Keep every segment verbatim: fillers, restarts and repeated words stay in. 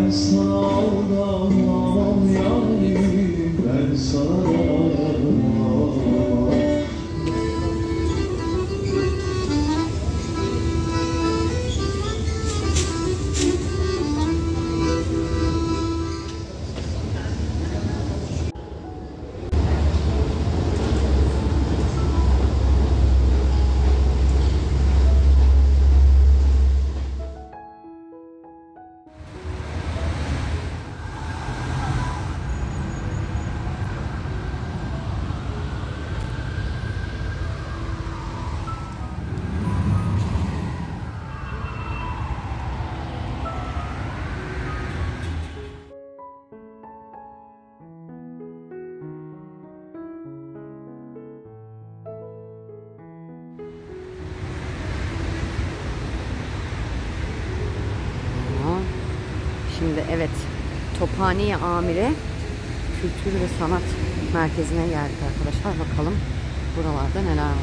Ben sana aldamam yarim, ben sana aldamam. Şimdi evet, Tophane-i Amire Kültür ve Sanat Merkezi'ne geldik arkadaşlar. Bakalım buralarda neler var.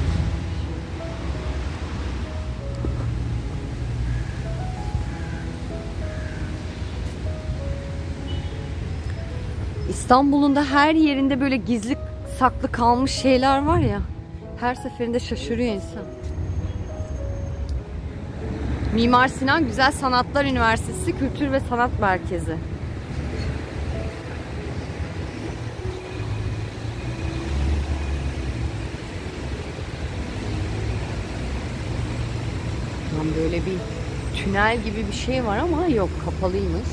İstanbul'un da her yerinde böyle gizli saklı kalmış şeyler var ya. Her seferinde şaşırıyor insan. Mimar Sinan Güzel Sanatlar Üniversitesi Kültür ve Sanat Merkezi. Tam böyle bir tünel gibi bir şey var ama yok, kapalıymış.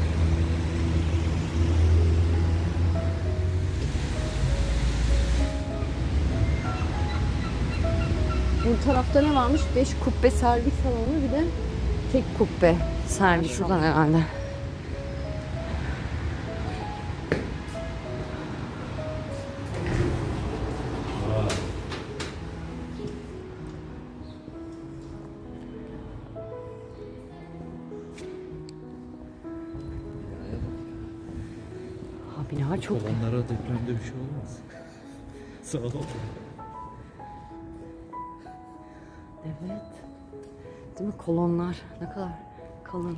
Bu tarafta ne varmış? Beş kubbe servis salonu, bir de tek kubbe servis. Şuradan herhalde. Ha, bina çok. Olanlara depremde bir şey olmaz. Sağ ol. Evet. Değil mi? Kolonlar ne kadar kalın.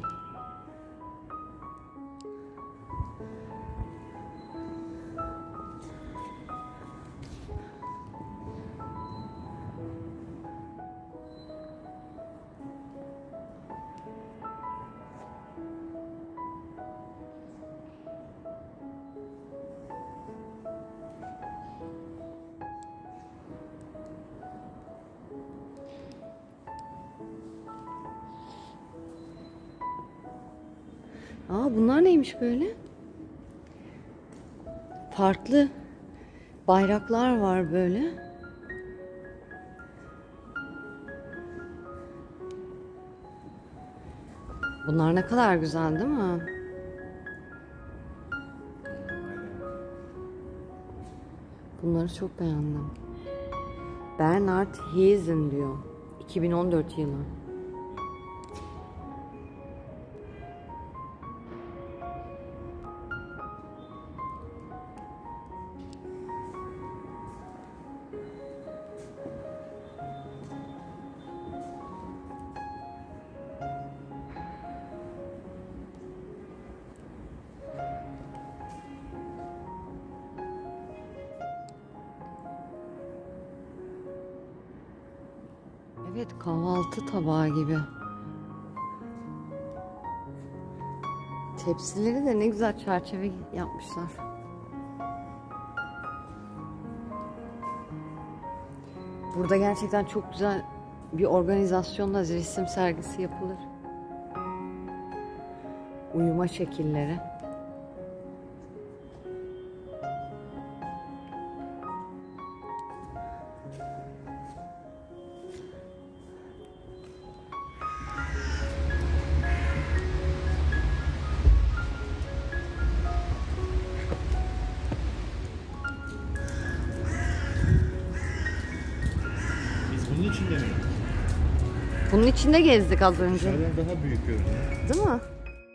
Aa, bunlar neymiş böyle? Farklı bayraklar var böyle. Bunlar ne kadar güzel değil mi? Bunları çok beğendim. Bernard Hazen diyor. iki bin on dört yılı. Evet, kahvaltı tabağı gibi. Tepsileri de ne güzel çerçeve yapmışlar. Burada gerçekten çok güzel bir organizasyonla resim sergisi yapılır. Uyuma şekilleri. Bunun içinde mi? Bunun içinde gezdik az önce. Dışarıdan daha büyük görünüyor. Değil mi?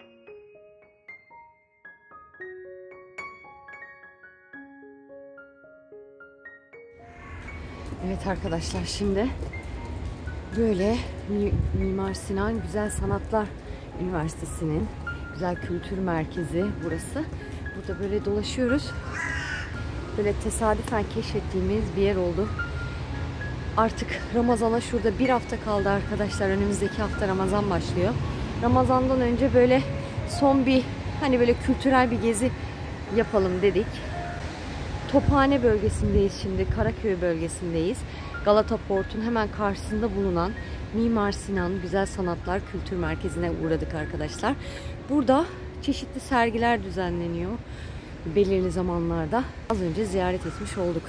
Evet arkadaşlar, şimdi böyle Mimar Sinan Güzel Sanatlar Üniversitesi'nin güzel kültür merkezi burası. Burada böyle dolaşıyoruz. Böyle tesadüfen keşfettiğimiz bir yer oldu. Artık Ramazan'a şurada bir hafta kaldı arkadaşlar. Önümüzdeki hafta Ramazan başlıyor. Ramazan'dan önce böyle son bir hani böyle kültürel bir gezi yapalım dedik. Tophane bölgesindeyiz şimdi. Karaköy bölgesindeyiz. Galata Port'un hemen karşısında bulunan Mimar Sinan Güzel Sanatlar Kültür Merkezi'ne uğradık arkadaşlar. Burada çeşitli sergiler düzenleniyor belirli zamanlarda. Az önce ziyaret etmiş olduk.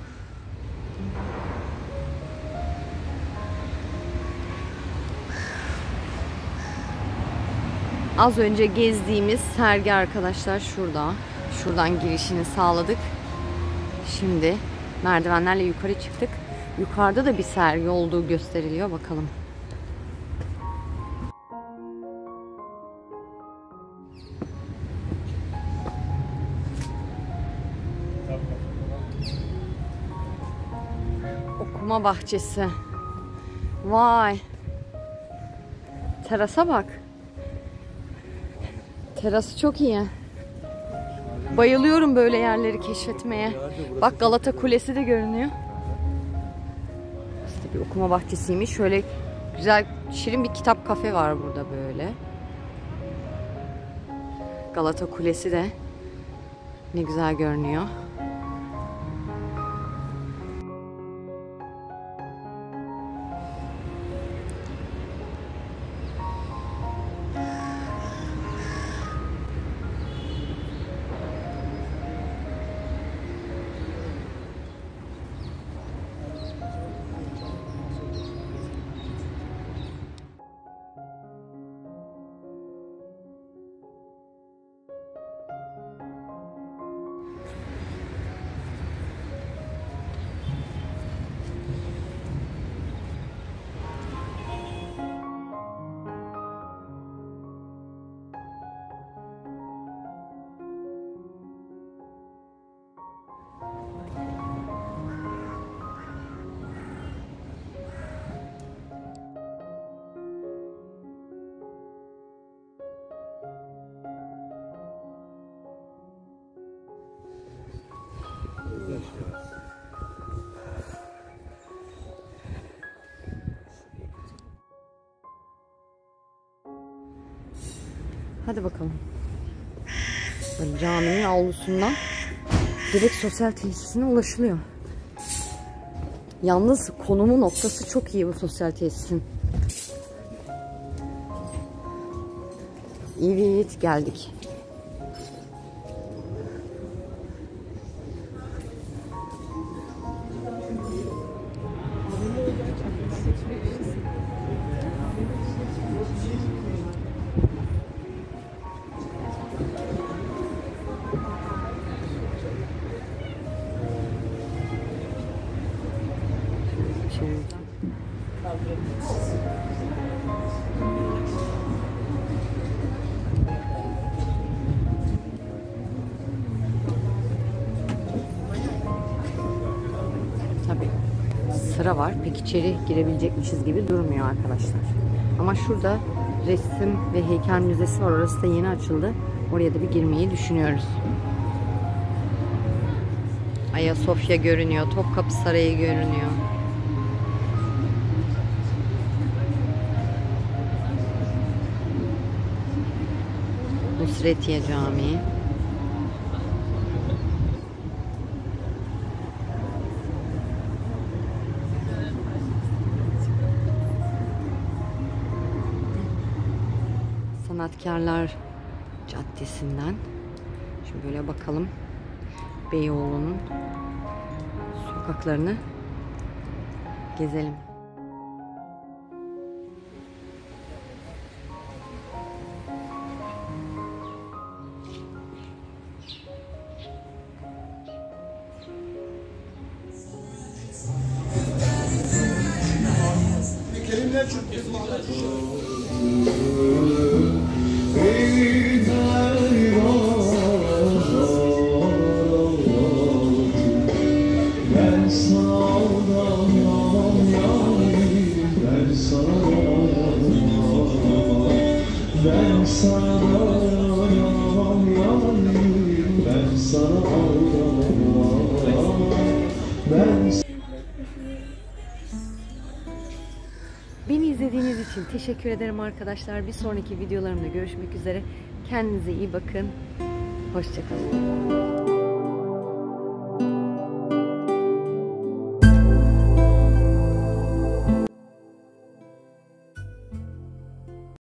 Az önce gezdiğimiz sergi arkadaşlar şurada. Şuradan girişini sağladık. Şimdi merdivenlerle yukarı çıktık. Yukarıda da bir sergi olduğu gösteriliyor. Bakalım. Okuma bahçesi. Vay. Terasa bak. Terası çok iyi. Bayılıyorum böyle yerleri keşfetmeye. Bak Galata Kulesi de görünüyor. İşte bir okuma bahçesiymiş. Şöyle güzel şirin bir kitap kafe var burada böyle. Galata Kulesi de ne güzel görünüyor. Hadi bakalım. Böyle caminin avlusundan direkt sosyal tesisine ulaşılıyor. Yalnız konumu noktası çok iyi bu sosyal tesisin. Evet, geldik. Tabii sıra var. Pek içeri girebilecekmişiz gibi durmuyor arkadaşlar. Ama şurada resim ve heykel müzesi var. Orası da yeni açıldı. Oraya da bir girmeyi düşünüyoruz. Ayasofya görünüyor. Topkapı Sarayı görünüyor. Nusretiye Camii. Sanatkarlar Caddesi'nden. Şimdi böyle bakalım. Beyoğlu'nun sokaklarını gezelim. Ben sana aldanamam, ben sana aldanamam, ben Beni izlediğiniz için teşekkür ederim arkadaşlar. Bir sonraki videolarımda görüşmek üzere. Kendinize iyi bakın. Hoşça kalın.